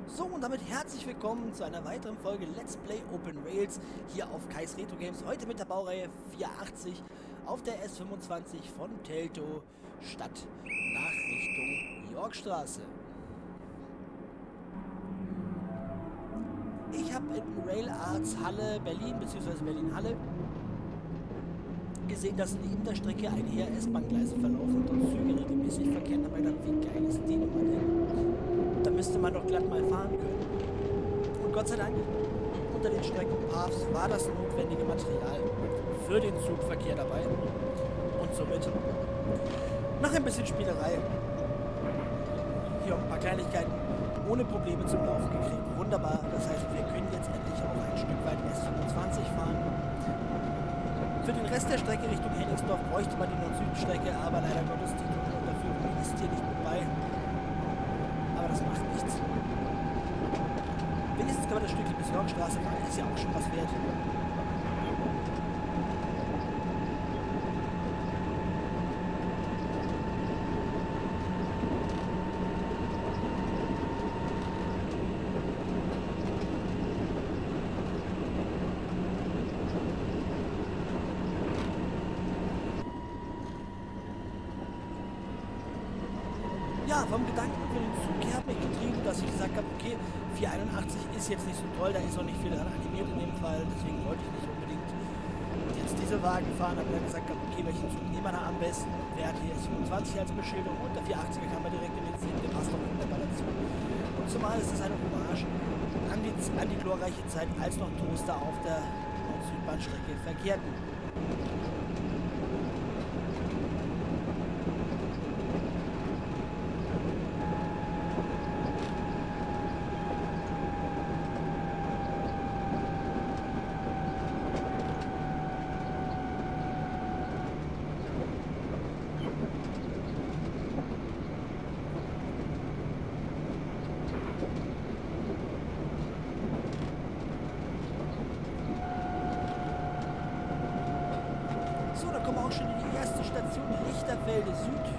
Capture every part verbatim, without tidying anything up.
So, und damit herzlich willkommen zu einer weiteren Folge Let's Play Open Rails hier auf Kais Retro Games. Heute mit der Baureihe vierhundertachtzig auf der S fünfundzwanzig von Teltow Stadt nach Richtung Yorkstraße. Ich habe in Rail Arts Halle Berlin bzw. Berlin-Halle gesehen, dass neben der Strecke ein Heer S-Bahn-Gleise verlaufen und Züge regelmäßig verkehren. Aber dann, wie geil ist die Nummer denn? Da müsste man doch glatt mal fahren können. Und Gott sei Dank, unter den Streckenpaths war das notwendige Material für den Zugverkehr dabei. Und somit, nach ein bisschen Spielerei, hier ein paar Kleinigkeiten ohne Probleme zum Laufen gekriegt. Wunderbar, das heißt, wir können jetzt endlich auch ein Stück weit S fünfundzwanzig fahren. Für den Rest der Strecke Richtung Hennigsdorf bräuchte man die Nord-Süd-Strecke, aber leider Gottes die Unterführung ist hier nicht mit bei. Aber das macht nichts. Wenigstens kann man das Stückchen bis Yorkstraße fahren, ist ja auch schon was wert. Ja, vom Gedanken für den Zug her hat mich getrieben, dass ich gesagt habe, okay, vierhunderteinundachtzig ist jetzt nicht so toll, da ist auch nicht viel dran animiert in dem Fall, deswegen wollte ich nicht unbedingt jetzt diese Wagen fahren, habe dann gesagt, okay, welchen Zug nehmen wir da am besten? Wer hat hier S fünfundzwanzig als Beschilderung und der vierhundertachtziger kann man direkt in den Sinn, der passt doch wunderbar dazu. Und zumal ist es eine Hommage an die, an die glorreiche Zeit, als noch Toaster auf der Nord-Süd-Bahnstrecke verkehrten. Auch schon in die erste Station Lichterfelde Süd.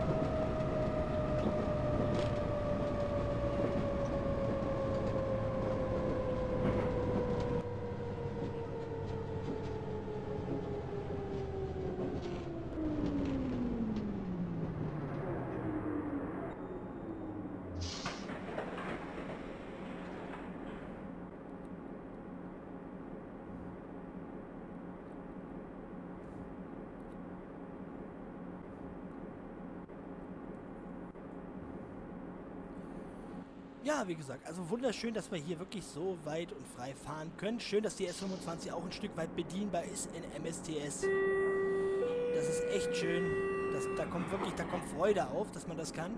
Ja, wie gesagt, also wunderschön, dass wir hier wirklich so weit und frei fahren können. Schön, dass die S fünfundzwanzig auch ein Stück weit bedienbar ist in M S T S. Das ist echt schön. Das, da kommt wirklich, da kommt Freude auf, dass man das kann.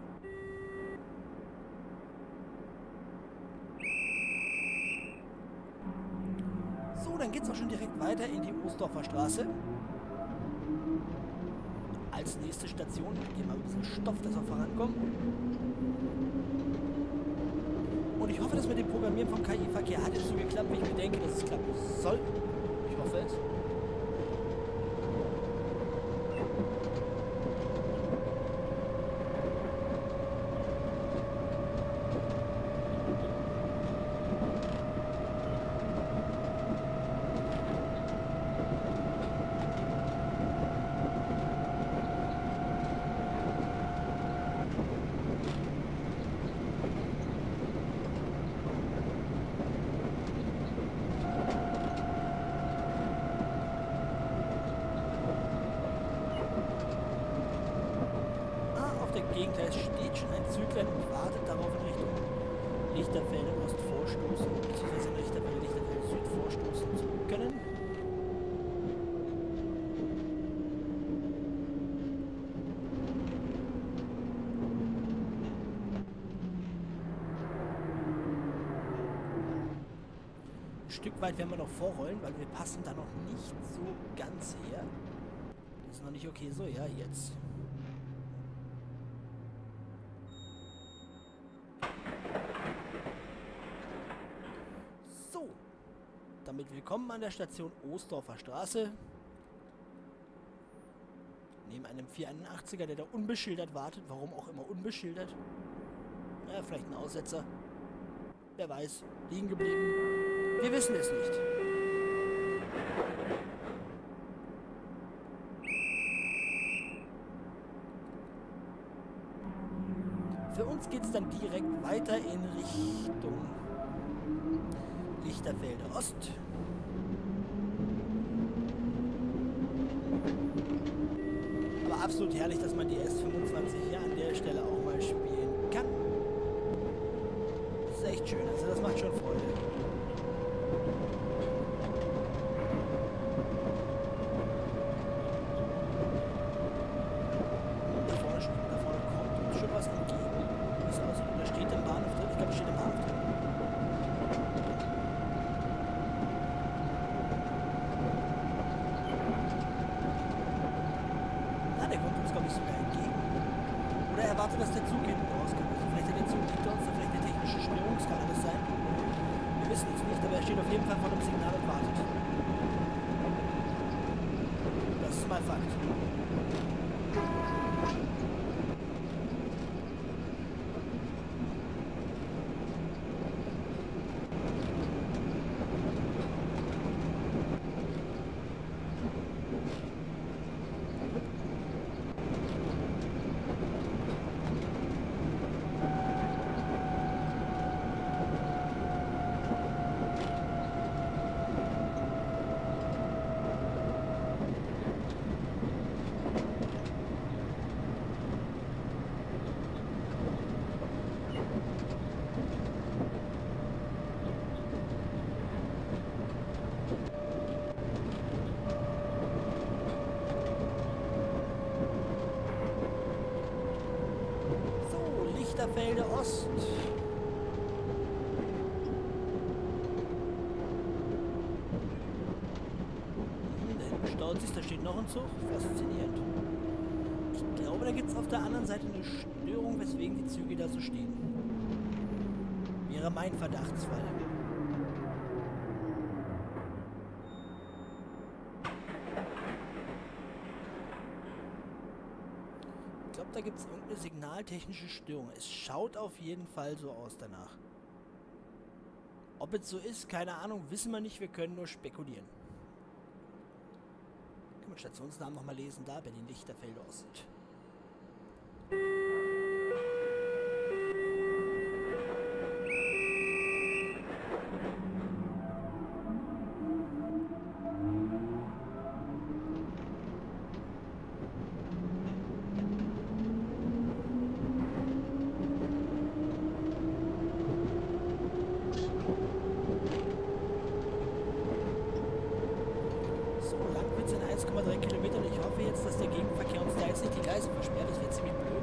So, dann geht es auch schon direkt weiter in die Ostdorfer Straße. Als nächste Station. Geben wir ein bisschen Stoff, dass wir vorankommen. Und ich hoffe, dass mit dem Programmieren vom K I-Verkehr hat es so geklappt, wie ich mir denke, dass es klappen soll. Ich hoffe es. Gegengleis steht schon ein Züglein und wartet darauf, in Richtung Lichterfelde Ost vorstoßen, beziehungsweise in Lichterfelde Lichterfelde Süd vorstoßen zu können. Ein Stück weit werden wir noch vorrollen, weil wir passen da noch nicht so ganz her. Das ist noch nicht okay, so, ja, jetzt. Damit willkommen an der Station Ostdorfer Straße. Neben einem vierhundertachtziger, der da unbeschildert wartet. Warum auch immer unbeschildert. Ja, vielleicht ein Aussetzer. Wer weiß. Liegen geblieben. Wir wissen es nicht. Für uns geht es dann direkt weiter in Richtung Lichterfelde Ost. Aber absolut herrlich, dass man die S fünfundzwanzig hier an der Stelle auch mal spielen kann. Das ist echt schön, also das macht schon Freude. Da vorne, da vorne kommt uns schon was entgegen. Wie es aussieht. Da steht im Bahnhof drin. Ich glaube, es steht im Bahnhof drin. Na, der kommt uns, glaube ich, sogar entgegen. Oder er wartet, dass der Zug hinten rauskommt. Also vielleicht hat der Zug hinter uns, vielleicht eine technische Störung, das kann alles sein. Wir wissen es nicht, aber er steht auf jeden Fall vor dem Signal und wartet. Das ist mal Fakt. Lichterfelde Ost. Hm, da hinten staut sich, da steht noch ein Zug. Faszinierend. Ich glaube, da gibt es auf der anderen Seite eine Störung, weswegen die Züge da so stehen. Wäre mein Verdachtsfall. Ich glaube, da gibt es irgendeine signaltechnische Störung. Es schaut auf jeden Fall so aus danach. Ob es so ist, keine Ahnung, wissen wir nicht. Wir können nur spekulieren. Können wir Stationsnamen nochmal lesen? Da, Berlin-Lichterfelde Ost. eins Komma drei Kilometer und ich hoffe jetzt, dass der Gegenverkehr uns da jetzt nicht die Gleise versperrt. Das wäre ziemlich blöd.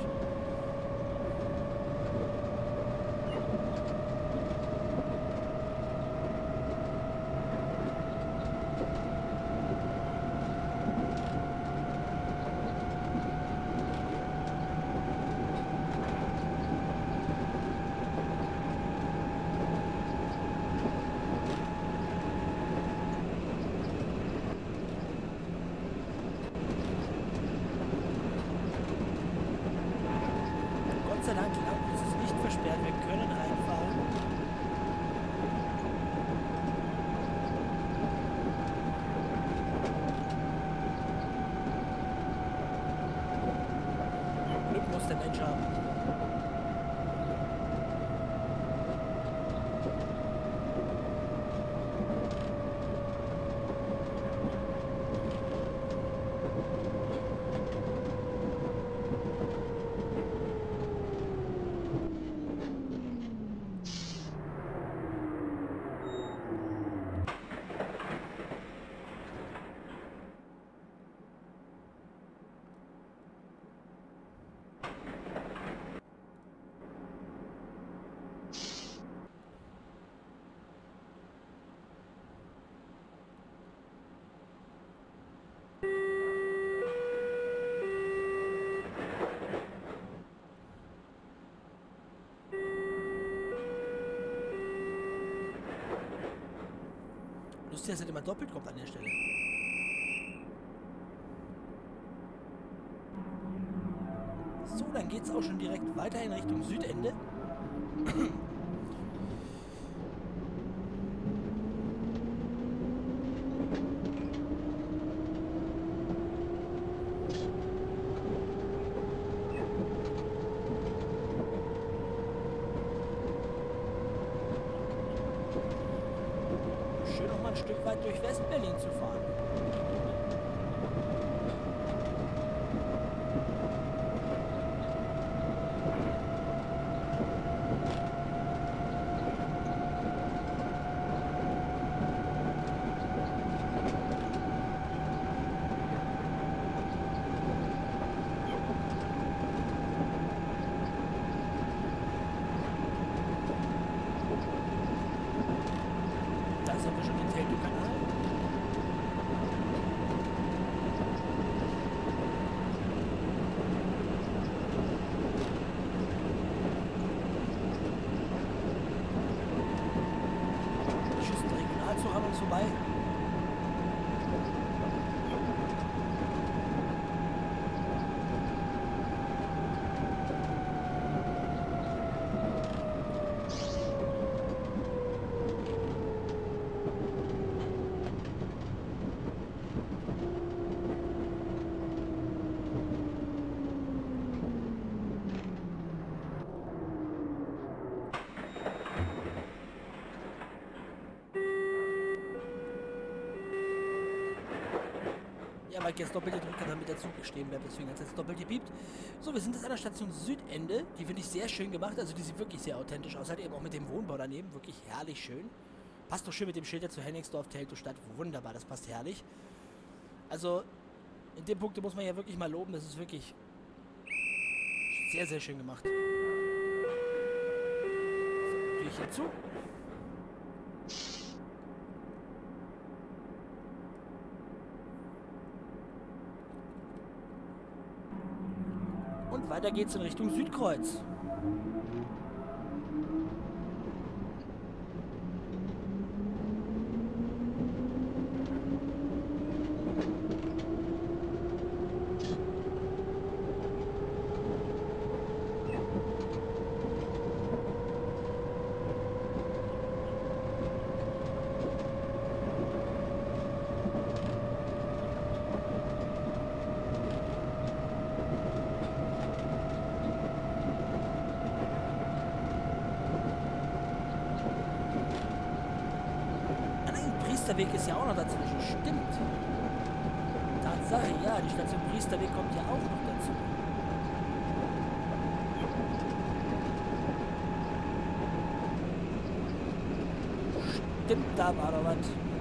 Gott sei Dank ist es nicht versperrt. Wir können reinfahren. Glück muss der Mensch haben. Lustig, dass er immer doppelt kommt an der Stelle. So, dann geht es auch schon direkt weiter in Richtung Südende. weit durch West-Berlin zu fahren. Da sind wir schon den Teltow-Kanal. Tschüss, der Regionalzug an uns vorbei. Ja, weil ich jetzt doppelt gedrückt habe, damit der Zug stehen bleibt. Deswegen hat es jetzt doppelt gepiept. So, wir sind jetzt an der Station Südende. Die finde ich sehr schön gemacht. Also die sieht wirklich sehr authentisch aus. Halt eben auch mit dem Wohnbau daneben. Wirklich herrlich schön. Passt doch schön mit dem Schild zu Hennigsdorf, Teltow Stadt. Wunderbar, das passt herrlich. Also, in dem Punkt muss man ja wirklich mal loben. Das ist wirklich sehr, sehr schön gemacht. So, Türchen zu. Und weiter geht's in Richtung Südkreuz. Priesterweg ist ja auch noch dazwischen. Stimmt. Tatsache, ja, die Station Priesterweg kommt ja auch noch dazu. Stimmt, da war doch was.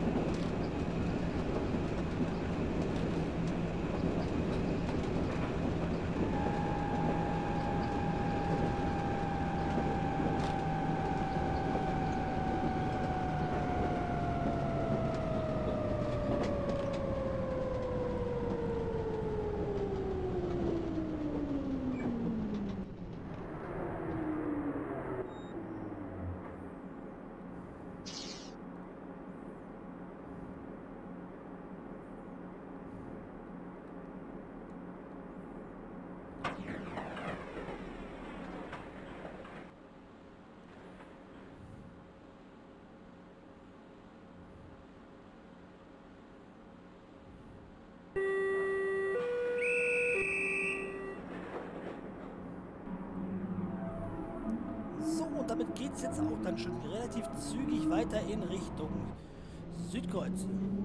Damit geht es jetzt auch dann schon relativ zügig weiter in Richtung Südkreuz.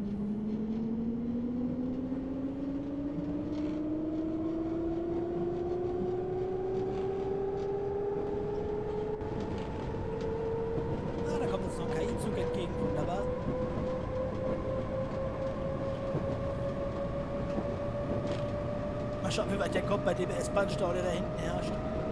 Ah, da kommt jetzt noch ein K I-Zug entgegen. Wunderbar. Mal schauen, wie weit der kommt bei dem S-Bahn-Stau, der da hinten herrscht.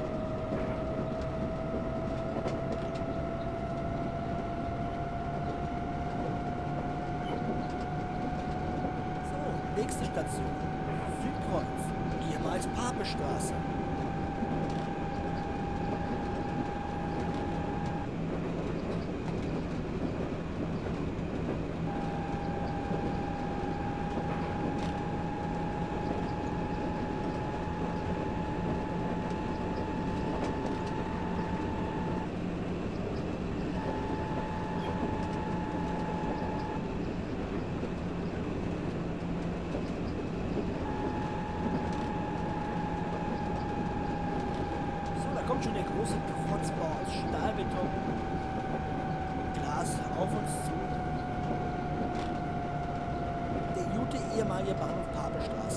Nächste Station, Südkreuz, ehemals Papestraße. ehemalige Bahnhof Papelstraße.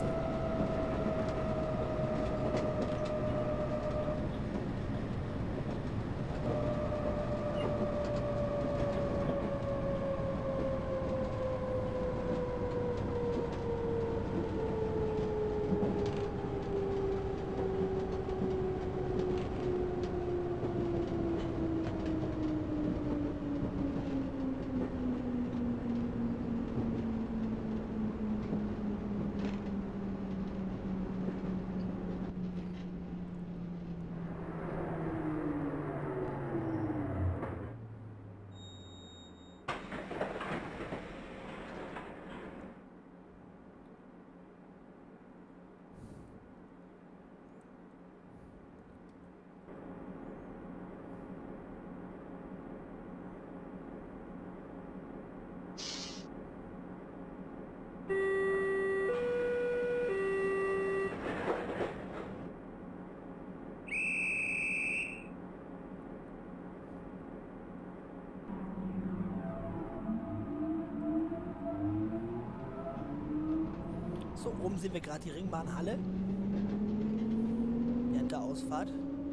So, oben sehen wir gerade die Ringbahnhalle. Während der Ausfahrt.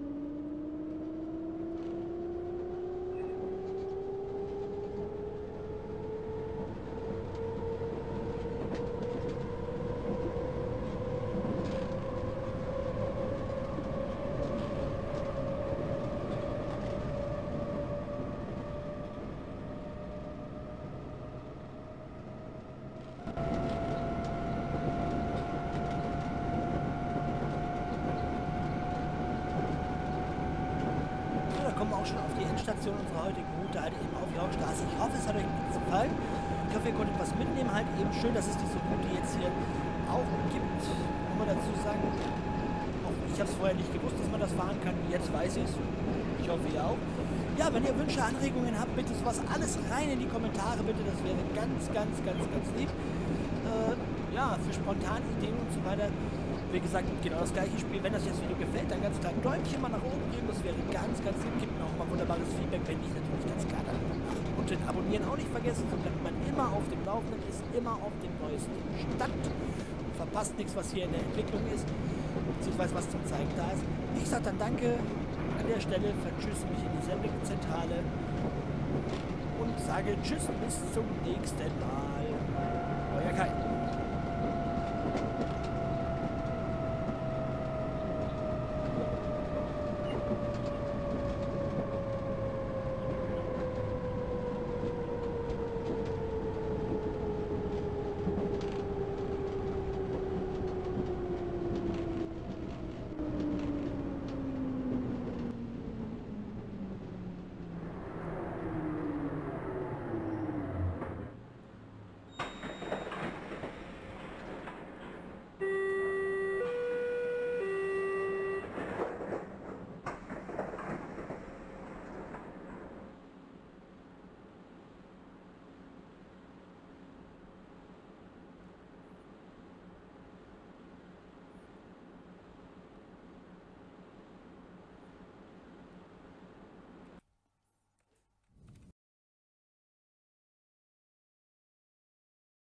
Kommen wir auch schon auf die Endstation unserer heutigen Route, halt eben auf Yorkstraße. Ich hoffe, es hat euch gefallen. Ich hoffe, ihr konntet was mitnehmen. Halt eben schön, dass es diese Route jetzt hier auch gibt. Kann man dazu sagen, auch ich habe es vorher nicht gewusst, dass man das fahren kann. Jetzt weiß ich es. Ich hoffe, ihr auch. Ja, wenn ihr Wünsche, Anregungen habt, bitte sowas alles rein in die Kommentare, bitte. Das wäre ganz, ganz, ganz, ganz lieb. Äh, ja, für spontane Ideen und so weiter. Wie gesagt, genau das gleiche Spiel. Wenn euch das Video gefällt, dann ganz klar ein Däumchen mal nach oben geben. Das wäre ganz, ganz lieb. Gibt mir auch mal wunderbares Feedback, wenn ich natürlich ganz klar dann nach und den Abonnieren auch nicht vergessen, so bleibt man immer auf dem Laufenden, ist immer auf dem neuesten Stand und verpasst nichts, was hier in der Entwicklung ist, beziehungsweise was zum Zeigen da ist. Ich sage dann Danke an der Stelle, vertschüsse mich in die Sendezentrale und sage Tschüss, bis zum nächsten Mal.